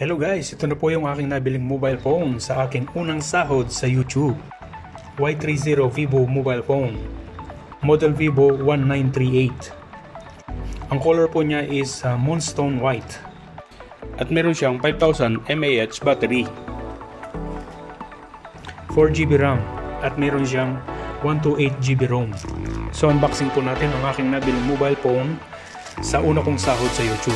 Hello guys, ito na po yung aking nabiling mobile phone sa aking unang sahod sa YouTube. Y30 Vivo mobile phone. Model Vivo 1938. Ang color po niya is Moonstone White. At meron siyang 5000 mAh battery. 4GB RAM. At meron siyang 128GB ROM. So unboxing po natin ang aking nabiling mobile phone sa una kong sahod sa YouTube.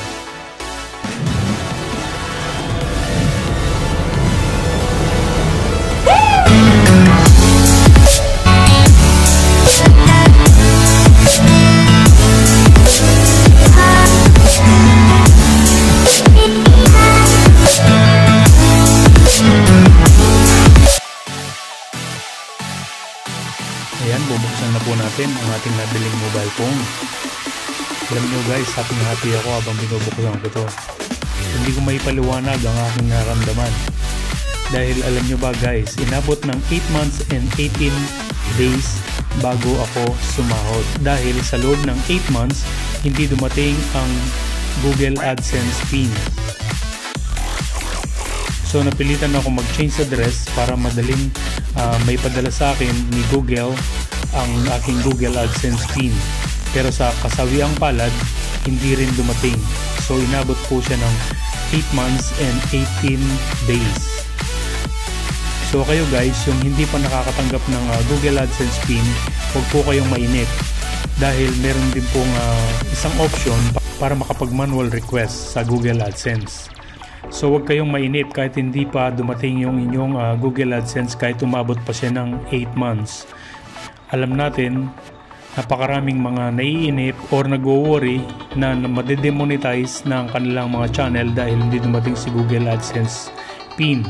Ayan, bubuksan na po natin ang ating nabiling mobile phone. Alam nyo guys, happy ako habang binubuksan ko ito. Hindi ko may paliwanag ang aking naramdaman. Dahil alam nyo ba guys, inabot ng 8 months and 18 days bago ako sumahod. Dahil sa loob ng 8 months, hindi dumating ang Google Adsense PIN. So napilitan ako mag-change address para madaling may padala sa akin ni Google ang aking Google AdSense PIN. Pero sa kasawiang palad, hindi rin dumating. So inabot po siya ng 8 months and 18 days. So kayo guys, yung hindi pa nakakatanggap ng Google AdSense PIN, huwag po kayong mainip. Dahil meron din pong isang option para makapag-manual request sa Google AdSense. So huwag kayong mainip kahit hindi pa dumating yung inyong Google AdSense kahit umabot pa siya ng 8 months. Alam natin, napakaraming mga naiinip or nag-worry na madedemonetize ng kanilang mga channel dahil hindi dumating si Google AdSense PIN.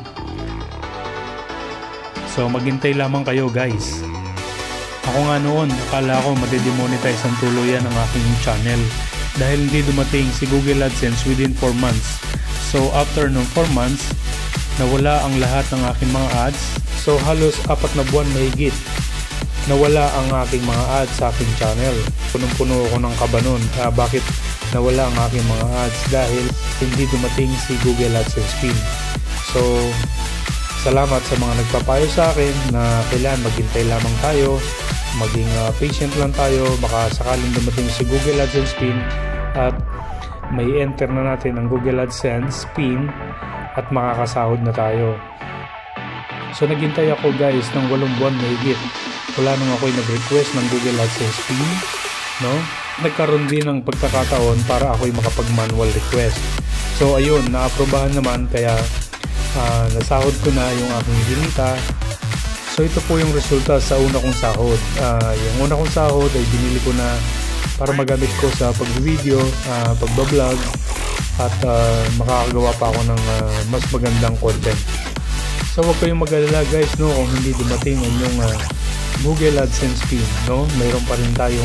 So maghintay lamang kayo guys. Ako nga noon, akala ko madedemonetize ang tuluyan ng aking channel dahil hindi dumating si Google AdSense within 4 months. So after nung 4 months, nawala ang lahat ng aking mga ads. So halos 4 na buwan mahigit, nawala ang aking mga ads sa aking channel. Punong-puno ako ng kaba nun. Bakit nawala ang aking mga ads? Dahil hindi dumating si Google AdSense PIN. So salamat sa mga nagpapayo sa akin na kailangan maghintay lamang tayo, maging patient lang tayo, baka sakaling dumating si Google AdSense PIN at may enter na natin ang Google AdSense PIN at makakasahod na tayo. So naghintay ako guys ng 8 buwan mahigit. Wala nung ako'y nag-request ng Google AdSense PIN, no? Nagkaroon din ng pagkakataon para ako'y makapag-manual request. So ayun, naaprobahan naman kaya nasahod ko na yung aking ginita. So ito po yung resulta sa una kong sahod. Yung una kong sahod ay binili ko na para magamit ko sa pag-video, pag-vlog at makakagawa pa ako ng mas magandang content. So huwag kayong mag-alala guys, no, kung hindi dumating ang yung Google AdSense PIN, no, mayroon pa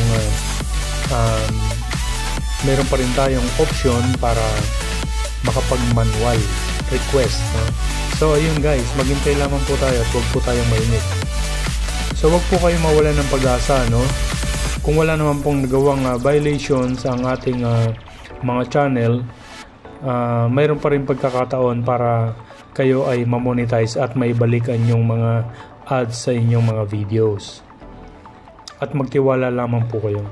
rin tayong option para makapag-manual request, no? So ayun guys, maghintay lamang po tayo at huwag po tayong mainip. So huwag po kayong mawalan ng pag-asa, no? Kung wala naman pong nagawang violations ang ating mga channel, mayroon pa rin pagkakataon para kayo ay mamonetize at maibalik ang inyong mga ads sa inyong mga videos. At magtiwala lamang po kayo.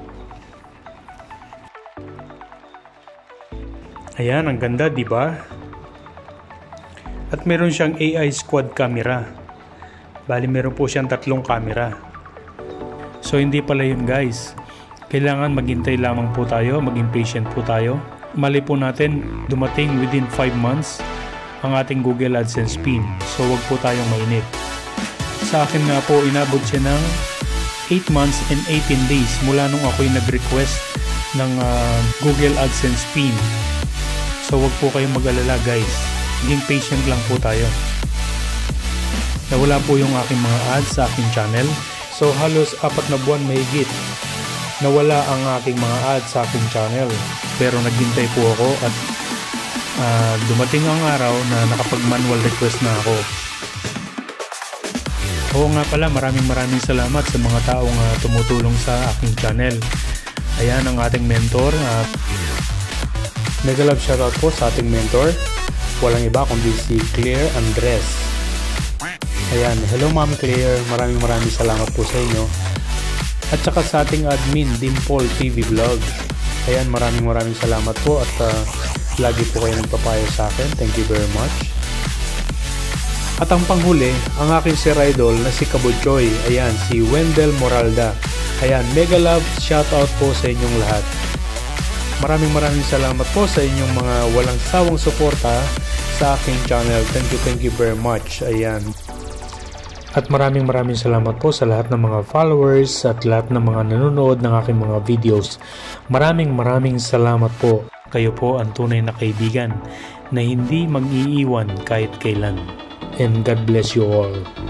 Ayan, ang ganda, di ba? At meron siyang AI squad camera. Bali, meron po siyang 3 camera. So hindi pala yun guys. Kailangan maghintay lamang po tayo, maging patient po tayo. Mali po natin, dumating within 5 months ang ating Google AdSense PIN. So wag po tayong mainip. Sa akin nga po, inabot siya ng 8 months and 18 days mula nung ako'y nag-request ng Google AdSense PIN. So wag po kayong mag-alala guys. Maging patient lang po tayo. Nawala po yung aking mga ads sa aking channel. So halos 4 na buwan mahigit nawala ang aking mga ads sa aking channel. Pero naghintay po ako at dumating ang araw na nakapag-manual request na ako. Oo nga pala, maraming salamat sa mga taong tumutulong sa aking channel. Ayan ang ating mentor. Mega love shoutout po sa ating mentor. walang iba kundi si Claire Andres. Ayan, hello Ma'am Claire, maraming salamat po sa inyo. At saka sa ating admin, Dimple TV Vlog. Ayan, maraming salamat po at lagi po kayo nagpapayo sa akin. Thank you very much. At ang panghuli, ang aking Sir Idol na si Kabutchoy. Ayan, si Wendell Moralda. Ayan, mega love, shoutout po sa inyong lahat. Maraming salamat po sa inyong mga walang sawang suporta sa aking channel. Thank you very much. Ayan. At maraming salamat po sa lahat ng mga followers at lahat ng mga nanonood ng aking mga videos. Maraming salamat po. Kayo po ang tunay na kaibigan na hindi mag-iiwan kahit kailan. And God bless you all.